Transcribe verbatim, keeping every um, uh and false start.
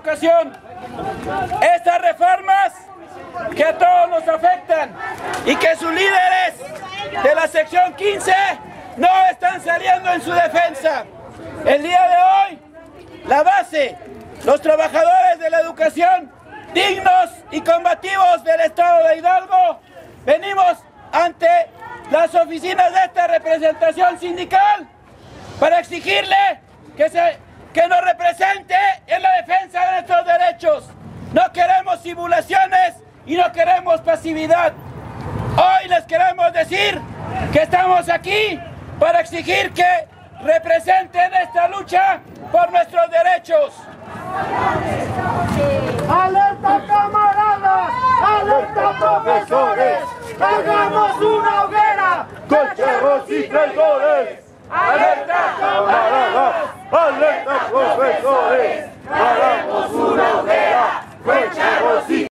educación. Estas reformas que a todos nos afectan y que sus líderes de la sección quince no están saliendo en su defensa. El día de hoy, la base, los trabajadores de la educación dignos y combativos del Estado de Hidalgo, venimos ante las oficinas de esta representación sindical para exigirle que, se, que nos represente en la defensa de nuestros derechos. No queremos simulaciones y no queremos pasividad. Hoy les queremos decir que estamos aquí para exigir que representen esta lucha por nuestros derechos. ¡Alerta, camaradas! ¡Alerta, profesores! ¡Hagamos una hoguera con charros y traidores! ¡Alerta, camaradas! ¡Alerta, profesores!